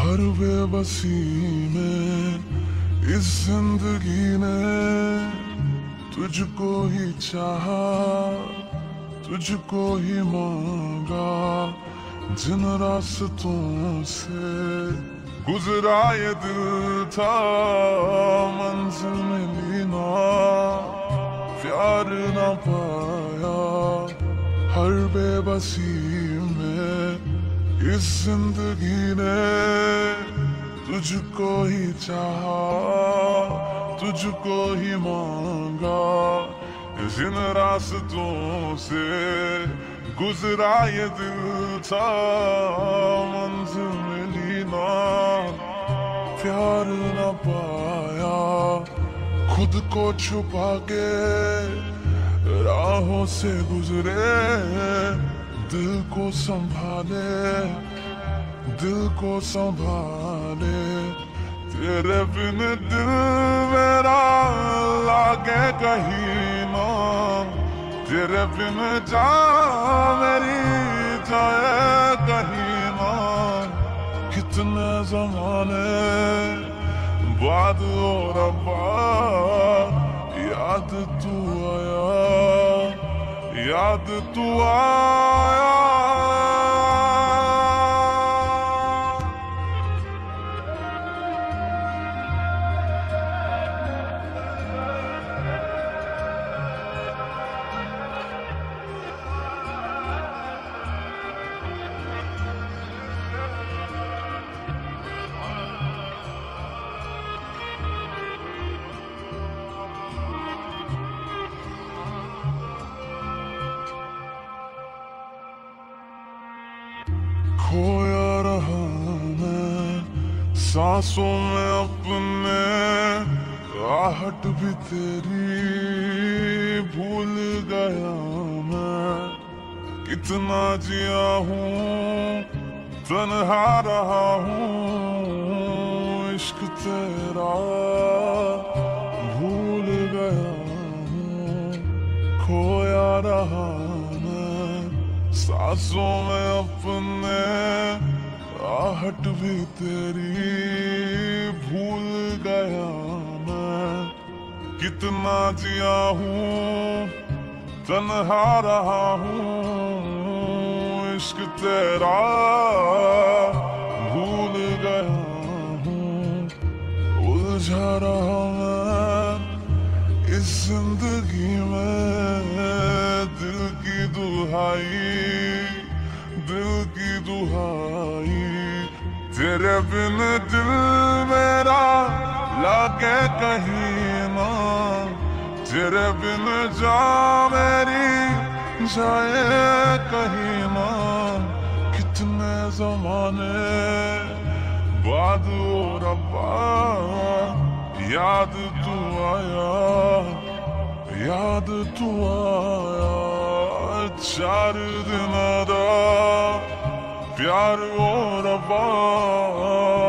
हर बेबसी में इस जिंदगी ने तुझको ही चाहा, तुझको ही मांगा। जिन रास्तों से गुजरा ये दिल था, मंजिल मिली ना, प्यार ना पाया। हर बेबसी में इस जिंदगी ने तुझको ही चाहा, तुझको ही मांगा। जिन रास्तों से गुजरा ये दिल था, मंजिल मिली ना, प्यार ना पाया। खुद को छुपा के राहों से गुजरे, दिल को संभाले, दिल को संभाले। तेरे बिन दिल मेरा लागे कहीं ना, तेरे बिन जान मेरी जाए कहीं ना। कितने जमाने बाद ओ रब्बा याद तू आया, याद तू आया। खोया रहा मैं सांसों में अपने, आहट भी तेरी भूल गया मैं। कितना जिया हूँ तन्हा रहा हूँ, इश्क तेरा भूल गया हूँ। खोया रहा सांसों में अपने, आहट भी तेरी भूल गया मैं। कितना जिया हूँ तन्हा रहा हूँ, इश्क तेरा भूल गया हूँ। उलझा रहा मैं इस जिंदगी में, दिल की दुहाई, दिल की दुहाई। तेरे बिन दिल मेरा लागे कहीं ना, तेरे बिन जान मेरी जाए कहीं ना। कितने जमाने बाद ओ रब्बा याद तू आया, याद तू आया। 4 दिन दा प्यार ओ रब्बा